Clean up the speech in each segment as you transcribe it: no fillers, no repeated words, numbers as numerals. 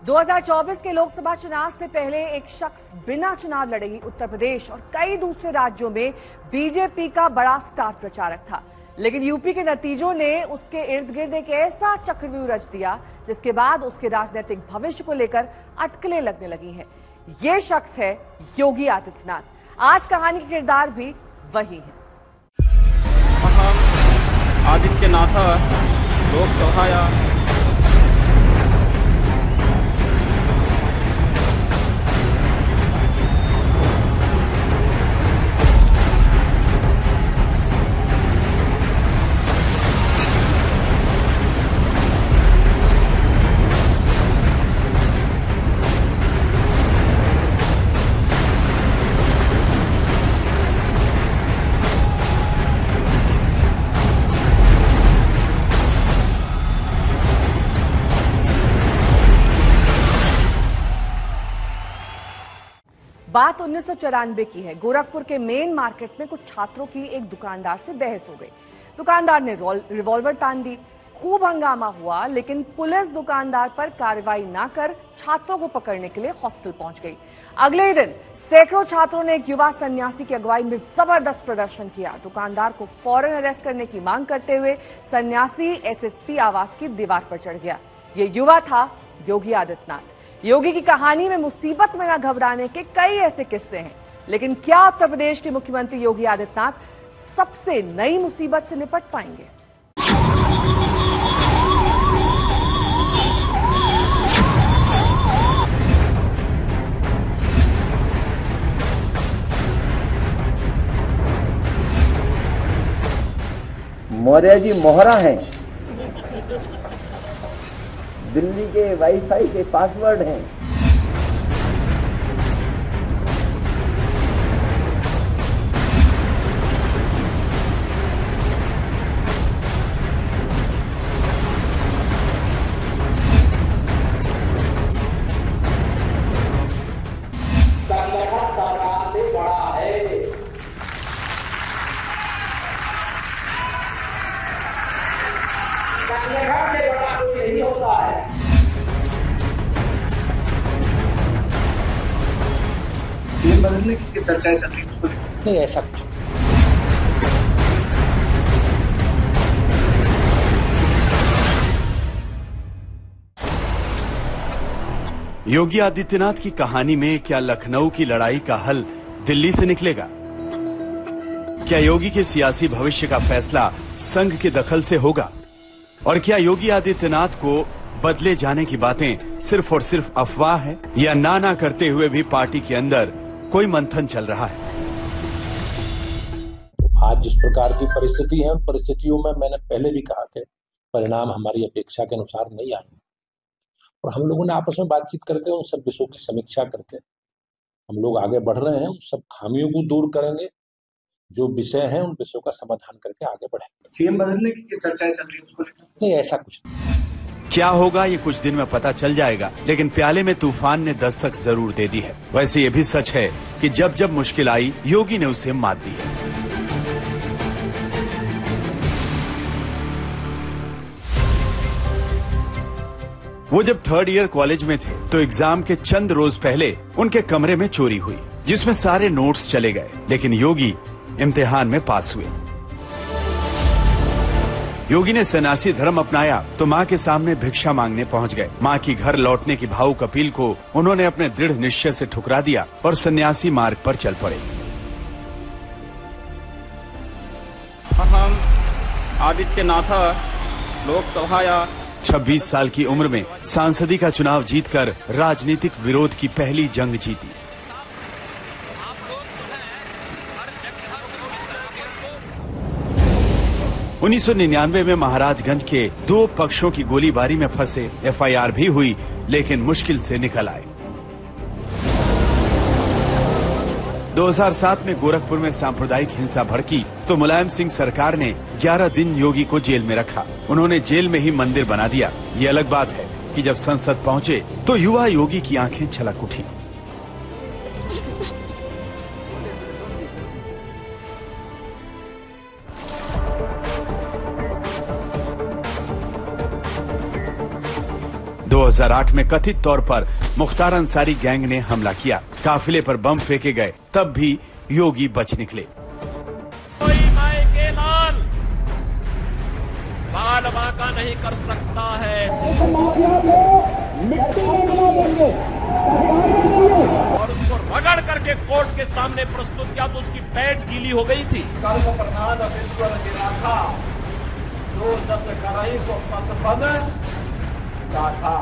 2024 के लोकसभा चुनाव से पहले एक शख्स बिना चुनाव लड़े ही उत्तर प्रदेश और कई दूसरे राज्यों में बीजेपी का बड़ा स्टार प्रचारक था। लेकिन यूपी के नतीजों ने उसके इर्द गिर्द एक ऐसा चक्रव्यूह रच दिया जिसके बाद उसके राजनीतिक भविष्य को लेकर अटकलें लगने लगी हैं। ये शख्स है योगी आदित्यनाथ। आज कहानी के किरदार भी वही है। आदित्यनाथ लोकसभाया बात 1994 की है। गोरखपुर के मेन मार्केट में कुछ छात्रों की एक दुकानदार से बहस हो गई। दुकानदार ने रिवॉल्वर तान दी। खूब हंगामा हुआ, लेकिन पुलिस दुकानदार पर कार्रवाई ना कर छात्रों को पकड़ने के लिए हॉस्टल पहुंच गई। अगले ही दिन सैकड़ों छात्रों ने एक युवा सन्यासी की अगुवाई में जबरदस्त प्रदर्शन किया। दुकानदार को फौरन अरेस्ट करने की मांग करते हुए सन्यासी एसएसपी आवास की दीवार पर चढ़ गया। ये युवा था योगी आदित्यनाथ। योगी की कहानी में मुसीबत में न घबराने के कई ऐसे किस्से हैं, लेकिन क्या उत्तर प्रदेश के मुख्यमंत्री योगी आदित्यनाथ सबसे नई मुसीबत से निपट पाएंगे? मौर्य जी मोहरा हैं, दिल्ली के वाईफाई के पासवर्ड हैं। संगठन सरकार से बड़ा है। संगठन से बड़ा कोई नहीं होता है। सीएम बदलने की चर्चाएं चल रही है, उसको नहीं ऐसा कुछ योगी आदित्यनाथ की कहानी में क्या लखनऊ की लड़ाई का हल दिल्ली से निकलेगा? क्या योगी के सियासी भविष्य का फैसला संघ के दखल से होगा? और क्या योगी आदित्यनाथ को बदले जाने की बातें सिर्फ और सिर्फ अफवाह है, या ना करते हुए भी पार्टी के अंदर कोई मंथन चल रहा है? आज जिस प्रकार की परिस्थिति है, उन परिस्थितियों में मैंने पहले भी कहा कि परिणाम हमारी अपेक्षा के अनुसार नहीं आए, और हम लोगों ने आपस में बातचीत करके उन सब विषयों की समीक्षा करके हम लोग आगे बढ़ रहे हैं। उन सब खामियों को दूर करेंगे, जो विषय हैं उन विषयों का समाधान करके आगे बढ़ेंगे। सीएम बदलने की चर्चाएं चल रही है, उसको नहीं ऐसा कुछ नहीं। क्या होगा ये कुछ दिन में पता चल जाएगा, लेकिन प्याले में तूफान ने दस्तक जरूर दे दी है। वैसे ये भी सच है कि जब जब मुश्किल आई, योगी ने उसे मात दी है। वो जब थर्ड ईयर कॉलेज में थे तो एग्जाम के चंद रोज पहले उनके कमरे में चोरी हुई, जिसमें सारे नोट्स चले गए। लेकिन योगी इम्तिहान में पास हुए। योगी ने सन्यासी धर्म अपनाया तो माँ के सामने भिक्षा मांगने पहुँच गए। माँ की घर लौटने की भावुक अपील को उन्होंने अपने दृढ़ निश्चय से ठुकरा दिया और सन्यासी मार्ग पर चल पड़े। अहम आदित्यनाथ लोकसभाया 26 साल की उम्र में सांसदी का चुनाव जीतकर राजनीतिक विरोध की पहली जंग जीती। उन्नीस 1999 में महाराजगंज के दो पक्षों की गोलीबारी में फंसे, एफआईआर भी हुई, लेकिन मुश्किल से निकल आए। 2007 में गोरखपुर में सांप्रदायिक हिंसा भड़की तो मुलायम सिंह सरकार ने 11 दिन योगी को जेल में रखा। उन्होंने जेल में ही मंदिर बना दिया। ये अलग बात है कि जब संसद पहुंचे तो युवा योगी की आंखें छलक उठी। 2008 में कथित तौर पर मुख्तार अंसारी गैंग ने हमला किया, काफिले पर बम फेंके गए, तब भी योगी बच निकले। कोई माए के लाल बाल बांका नहीं कर सकता है और उसको रगड़ करके कोर्ट के सामने प्रस्तुत किया तो उसकी पैठ गीली हो गई थी। कर्म प्रधान ईश्वर की राखा, जो दस कराई को पसपद था।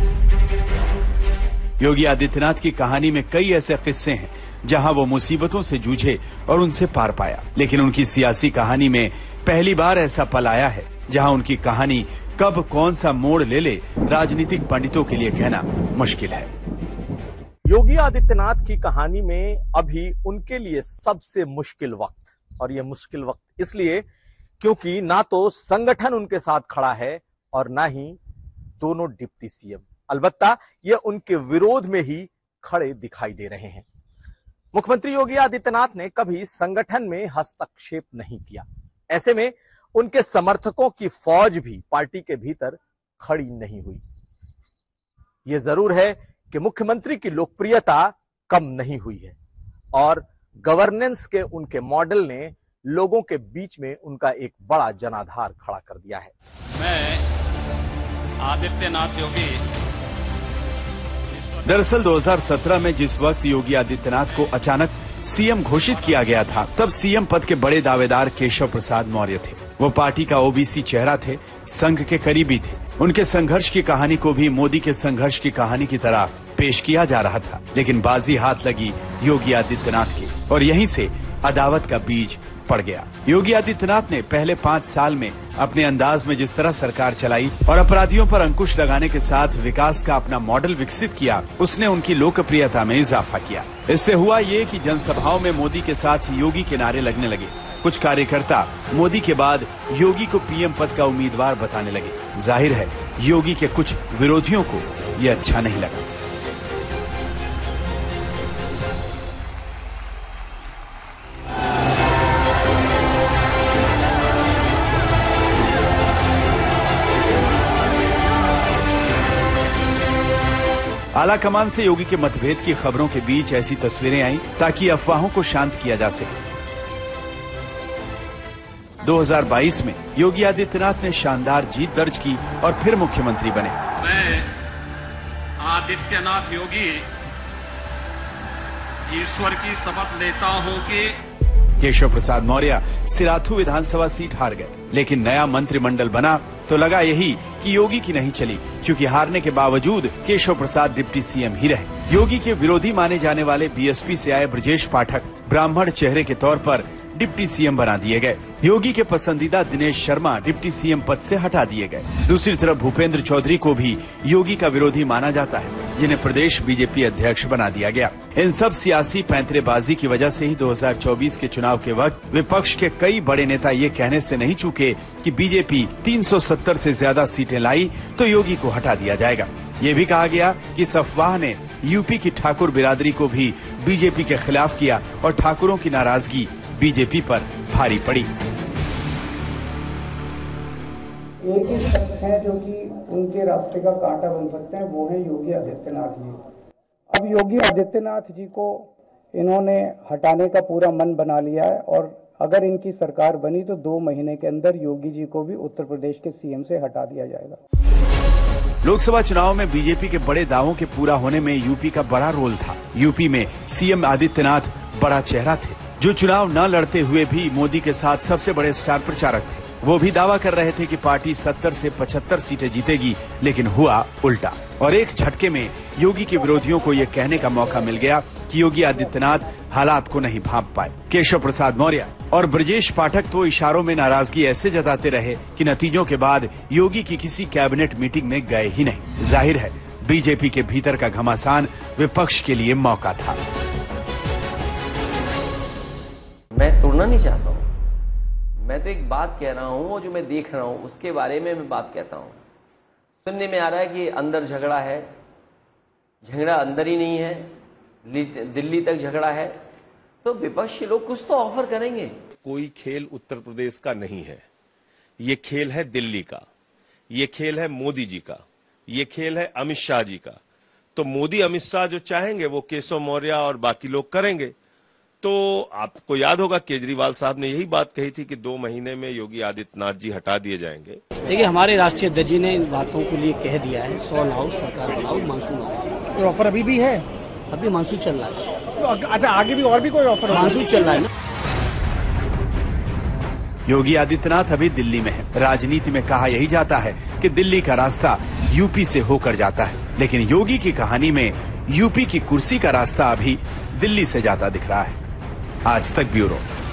योगी आदित्यनाथ की कहानी में कई ऐसे किस्से हैं जहां वो मुसीबतों से जूझे और उनसे पार पाया, लेकिन उनकी सियासी कहानी में पहली बार ऐसा पल आया है जहां उनकी कहानी कब कौन सा मोड़ ले ले राजनीतिक पंडितों के लिए कहना मुश्किल है। योगी आदित्यनाथ की कहानी में अभी उनके लिए सबसे मुश्किल वक्त, और यह मुश्किल वक्त इसलिए क्योंकि ना तो संगठन उनके साथ खड़ा है और ना ही दोनों डिप्टी सीएम, अलबत्ता ये उनके विरोध में ही खड़े दिखाई दे रहे हैं। मुख्यमंत्री योगी आदित्यनाथ ने कभी संगठन में हस्तक्षेप नहीं किया, ऐसे में उनके समर्थकों की फौज भी पार्टी के भीतर खड़ी नहीं हुई। यह जरूर है कि मुख्यमंत्री की लोकप्रियता कम नहीं हुई है और गवर्नेंस के उनके मॉडल ने लोगों के बीच में उनका एक बड़ा जनाधार खड़ा कर दिया है। मैं आदित्यनाथ योगी। दरअसल 2017 में जिस वक्त योगी आदित्यनाथ को अचानक सीएम घोषित किया गया था, तब सीएम पद के बड़े दावेदार केशव प्रसाद मौर्य थे। वो पार्टी का ओबीसी चेहरा थे, संघ के करीबी थे। उनके संघर्ष की कहानी को भी मोदी के संघर्ष की कहानी की तरह पेश किया जा रहा था, लेकिन बाजी हाथ लगी योगी आदित्यनाथ की और यहीं से अदावत का बीज पड़ गया। योगी आदित्यनाथ ने पहले 5 साल में अपने अंदाज में जिस तरह सरकार चलाई और अपराधियों पर अंकुश लगाने के साथ विकास का अपना मॉडल विकसित किया, उसने उनकी लोकप्रियता में इजाफा किया। इससे हुआ ये कि जनसभाओं में मोदी के साथ योगी के नारे लगने लगे। कुछ कार्यकर्ता मोदी के बाद योगी को पीएम पद का उम्मीदवार बताने लगे। जाहिर है योगी के कुछ विरोधियों को ये अच्छा नहीं लगा। आला कमान से योगी के मतभेद की खबरों के बीच ऐसी तस्वीरें आईं ताकि अफवाहों को शांत किया जा सके। 2022 में योगी आदित्यनाथ ने शानदार जीत दर्ज की और फिर मुख्यमंत्री बने। मैं आदित्यनाथ योगी ईश्वर की शपथ लेता हूं कि केशव प्रसाद मौर्य सिराथू विधानसभा सीट हार गए, लेकिन नया मंत्रिमंडल बना तो लगा यही कि योगी की नहीं चली, क्योंकि हारने के बावजूद केशव प्रसाद डिप्टी सीएम ही रहे। योगी के विरोधी माने जाने वाले बीएसपी से आए ब्रजेश पाठक ब्राह्मण चेहरे के तौर पर डिप्टी सीएम बना दिए गए। योगी के पसंदीदा दिनेश शर्मा डिप्टी सीएम पद से हटा दिए गए। दूसरी तरफ भूपेंद्र चौधरी को भी योगी का विरोधी माना जाता है, जिन्हें प्रदेश बीजेपी अध्यक्ष बना दिया गया। इन सब सियासी पैंतरेबाजी की वजह से ही 2024 के चुनाव के वक्त विपक्ष के कई बड़े नेता ये कहने से नहीं चूके कि बीजेपी 370 से ज्यादा सीटें लाई तो योगी को हटा दिया जाएगा। ये भी कहा गया कि इस अफवाह ने यूपी की ठाकुर बिरादरी को भी बीजेपी के खिलाफ किया और ठाकुरों की नाराजगी बीजेपी पर भारी पड़ी। एक ही शख्स है जो कि उनके रास्ते का कांटा बन सकते हैं, वो है योगी आदित्यनाथ जी। अब योगी आदित्यनाथ जी को इन्होंने हटाने का पूरा मन बना लिया है और अगर इनकी सरकार बनी तो 2 महीने के अंदर योगी जी को भी उत्तर प्रदेश के सीएम से हटा दिया जाएगा। लोकसभा चुनाव में बीजेपी के बड़े दावों के पूरा होने में यूपी का बड़ा रोल था। यूपी में सीएम आदित्यनाथ बड़ा चेहरा थे, जो चुनाव न लड़ते हुए भी मोदी के साथ सबसे बड़े स्टार प्रचारक थे। वो भी दावा कर रहे थे कि पार्टी 70 से 75 सीटें जीतेगी, लेकिन हुआ उल्टा और एक झटके में योगी के विरोधियों को ये कहने का मौका मिल गया कि योगी आदित्यनाथ हालात को नहीं भांप पाए। केशव प्रसाद मौर्य और ब्रजेश पाठक तो इशारों में नाराजगी ऐसे जताते रहे कि नतीजों के बाद योगी की किसी कैबिनेट मीटिंग में गए ही नहीं। जाहिर है बीजेपी के भीतर का घमासान विपक्ष के लिए मौका था। मैं तोड़ना नहीं चाहता हूँ, मैं तो एक बात कह रहा हूँ, जो मैं देख रहा हूँ उसके बारे में मैं बात कहता हूँ। सुनने में आ रहा है कि अंदर झगड़ा है, झगड़ा अंदर ही नहीं है, दिल्ली तक झगड़ा है, तो विपक्षी लोग कुछ तो ऑफर करेंगे। कोई खेल उत्तर प्रदेश का नहीं है, ये खेल है दिल्ली का, ये खेल है मोदी जी का। ये खेल है अमित शाह जी का। तो मोदी अमित शाह जो चाहेंगे वो केशव मौर्य और बाकी लोग करेंगे। तो आपको याद होगा केजरीवाल साहब ने यही बात कही थी कि 2 महीने में योगी आदित्यनाथ जी हटा दिए जाएंगे। देखिए, हमारे राष्ट्रीय अध्यक्ष जी ने इन बातों के लिए कह दिया है, 100 लाओ, सरकार बनाओ, मानसून ऑफर। कोई ऑफर अभी भी है? अभी मानसून चल रहा है। तो अच्छा, आगे भी और भी कोई ऑफर? मानसून चल रहा है ना। योगी आदित्यनाथ अभी दिल्ली में है। राजनीति में कहा यही जाता है कि दिल्ली का रास्ता यूपी से होकर जाता है, लेकिन योगी की कहानी में यूपी की कुर्सी का रास्ता अभी दिल्ली से जाता दिख रहा है। आज तक ब्यूरो।